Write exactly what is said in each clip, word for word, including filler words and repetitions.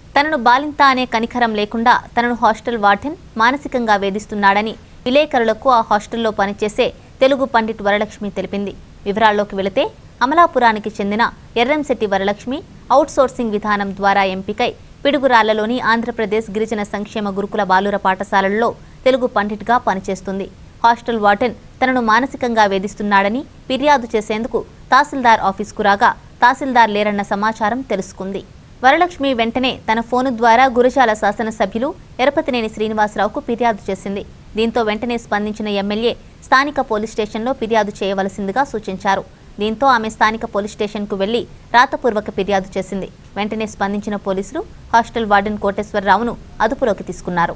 తనను బాలింత అనే కనికరం లేకుండా తనను హాస్టల్ వార్డెన్ మానసికంగా వేధిస్తున్నాడని విలేకరులకు ఆ హాస్టల్లో పనిచేసే తెలుగు పండిట్ వరలక్ష్మి తెలిపింది. వివరాల్లోకి వెళితే అమలాపురానికి చెందిన ఎర్రంశెట్టి వరలక్ష్మి అవుట్ సోర్సింగ్ విధానం ద్వారా ఎంపికై పిడుగురాళ్లలోని ఆంధ్రప్రదేశ్ గిరిజన సంక్షేమ గురుకుల బాలుర పాఠశాలల్లో తెలుగు పండిట్గా పనిచేస్తుంది. హాస్టల్ వార్డెన్ తనను మానసికంగా వేధిస్తున్నాడని ఫిర్యాదు చేసేందుకు తహసీల్దార్ ఆఫీసుకు రాగా తహసీల్దార్ లేరన్న సమాచారం తెలుసుకుంది. వరలక్ష్మి వెంటనే తన ఫోను ద్వారా గురజాల శాసనసభ్యులు ఎరపతినేని శ్రీనివాసరావుకు ఫిర్యాదు చేసింది. దీంతో వెంటనే స్పందించిన ఎమ్మెల్యే స్థానిక పోలీస్ స్టేషన్లో ఫిర్యాదు చేయవలసిందిగా సూచించారు. దీంతో ఆమె స్థానిక పోలీస్ స్టేషన్కు వెళ్లి రాతపూర్వక ఫిర్యాదు చేసింది. వెంటనే స్పందించిన పోలీసులు హాస్టల్ వార్డెన్ కోటేశ్వరరావును అదుపులోకి తీసుకున్నారు.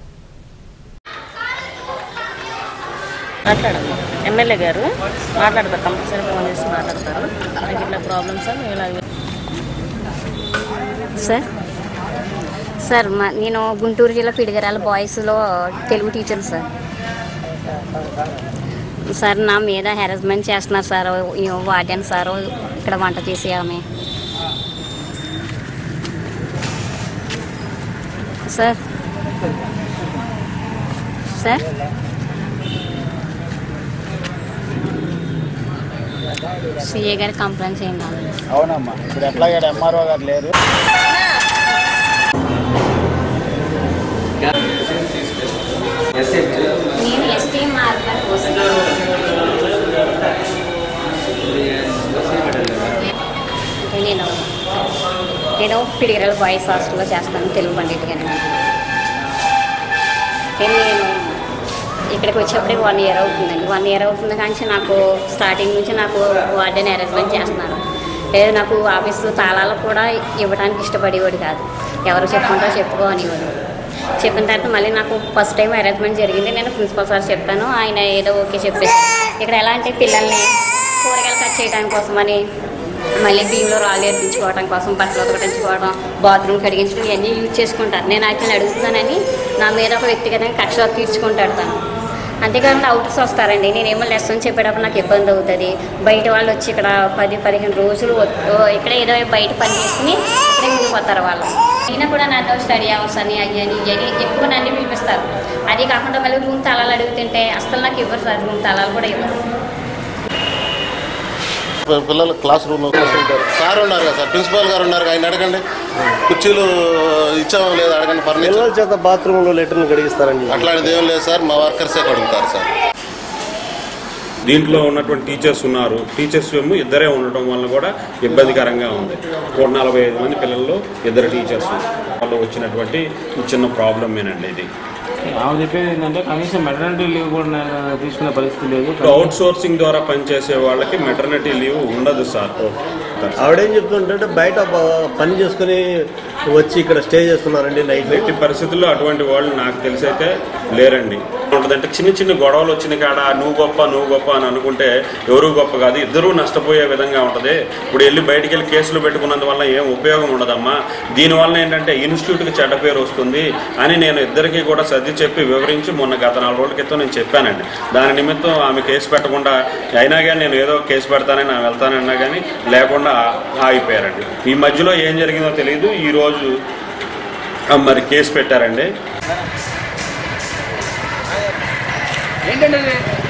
ఎమ్మెల్యే గారు మాట్లాడతారు, కంపల్సరీ ఫోన్ చేసి మాట్లాడతారు. నాకు ఇట్లా ప్రాబ్లమ్స్ సార్ సార్ మా నేను గుంటూరు జిల్లా పిడిగరాల బాయ్స్లో తెలుగు టీచర్ సార్. సార్ నా మీద హెరాస్మెంట్ చేస్తున్నారు సార్ వార్డెన్ సార్, ఇక్కడ వంట చేసి ఆమె సార్ సార్ సిఏ గారి కంప్లైంట్ చేయండి. అవునమ్మా, ఇప్పుడు ఎట్లాగే ఎంఆర్ఓ గారు లేరు. నేను ఎస్టీ మార్కెట్ నేను నేను పిడిగరాల బాయ్స్ హాస్టల్లో చేస్తాను తెలుగు పండిట్గానే. నేను ఇక్కడికి వచ్చేప్పటికి వన్ ఇయర్ అవుతుందండి. వన్ ఇయర్ అవుతుంది కానీ నాకు స్టార్టింగ్ నుంచి నాకు వార్డెన్ అరేంజ్మెంట్ చేస్తున్నారు. లేదు నాకు ఆఫీసు తాళాలు కూడా ఇవ్వడానికి ఇష్టపడేవాడు కాదు. ఎవరు చెప్పుకుంటా చెప్పుకో అనేవాడు. చెప్పిన తర్వాత మళ్ళీ నాకు ఫస్ట్ టైం అరేంజ్మెంట్ జరిగింది. నేను ప్రిన్సిపల్ సార్ చెప్పాను, ఆయన ఏదో ఓకే చెప్పేసి ఇక్కడ ఎలా అంటే పిల్లల్ని కూరగాయలు కట్ చేయడానికి కోసమని మళ్ళీ బియ్యంలో రాళ్ళు ఎత్తించుకోవడం కోసం, బట్టలు ఉతకటించుకోవడం, బాత్రూమ్ కడిగించడం ఇవన్నీ యూజ్ చేసుకుంటారు. నేను ఆయన అడుగుతున్నానని నా మీద ఒక వ్యక్తిగతంగా కక్ష తీర్చుకుంటాడు తను. అంతేకాకుండా అవుట్స్ వస్తారండి. నేనేమో లెసన్ చెప్పేటప్పుడు నాకు ఇబ్బంది అవుతుంది. బయట వాళ్ళు వచ్చి ఇక్కడ పది పదిహేను రోజులు ఇక్కడ ఏదో బయట పని చేసుకుని వెళ్ళిపోతారు వాళ్ళు. అయినా కూడా నన్ను స్టడీ అవర్స్ అని అయ్యని ఇవని ఎక్కువ నన్ను పిలిపిస్తారు. అది కాకుండా మళ్ళీ రూమ్ తాళాలు అడుగుతుంటే అసలు నాకు ఇవ్వరు సార్, రూమ్ తాళాలు కూడా ఇవ్వరు. పిల్లలు క్లాస్ రూమ్లో సార్ ఉన్నారు కదా సార్, ప్రిన్సిపాల్ గారు ఉన్నారు, ఆయన అడగండి. కుర్చీలు ఇచ్చామో లేదు అడగండి. ఫర్నిచర్ చేత బాత్రూంలో లెటర్లు కడిగిస్తారండి. అట్లాంటిది ఏం లేదు సార్, మా వర్కర్సే కడుగుతారు సార్. దీంట్లో ఉన్నటువంటి టీచర్స్ ఉన్నారు. టీచర్స్ ఏమో ఇద్దరే ఉండటం వల్ల కూడా ఇబ్బందికరంగా ఉంది. నూట నలభై ఐదు మంది పిల్లల్లో ఇద్దరు టీచర్స్ వాళ్ళు వచ్చినటువంటి చిన్న ప్రాబ్లమేనండి ఇది. ఆమె చెప్పేది ఏంటంటే కనీసం మెటర్నిటీ లీవ్ కూడా తీసుకునే పరిస్థితి లేదు. అవుట్ సోర్సింగ్ ద్వారా పనిచేసే వాళ్ళకి మెటర్నిటీ లీవ్ ఉండదు సార్. ఆవిడేం చెప్తుంటే బయట పని చేసుకుని వచ్చి ఇక్కడ స్టే చేస్తున్నారండి నైట్. ఎట్టి పరిస్థితుల్లో అటువంటి వాళ్ళు నాకు తెలిసి అయితే లేరండి. ఉంటుందంటే చిన్న చిన్న గొడవలు వచ్చిన కాడ నువ్వు గొప్ప నువ్వు గొప్ప అని అనుకుంటే ఎవరు గొప్ప కాదు, ఇద్దరూ నష్టపోయే విధంగా ఉంటుంది. ఇప్పుడు వెళ్ళి బయటికి వెళ్ళి కేసులు పెట్టుకున్నందువల్ల ఏం ఉపయోగం ఉండదమ్మా. దీనివల్ల ఏంటంటే ఇన్స్టిట్యూట్కి చెడ్డ పేరు వస్తుంది అని నేను ఇద్దరికీ కూడా సర్ది చెప్పి వివరించి మొన్న గత నాలుగు రోజుల క్రితం నేను చెప్పానండి. దాని నిమిత్తం ఆమె కేసు పెట్టకుండా అయినా కానీ నేను ఏదో కేసు పెడతానని నేను వెళ్తానన్నా కానీ లేకుండా ఆగిపోయారండి. ఈ మధ్యలో ఏం జరిగిందో తెలియదు. ఈరోజు మరి కేసు పెట్టారండి. ఏంటంటే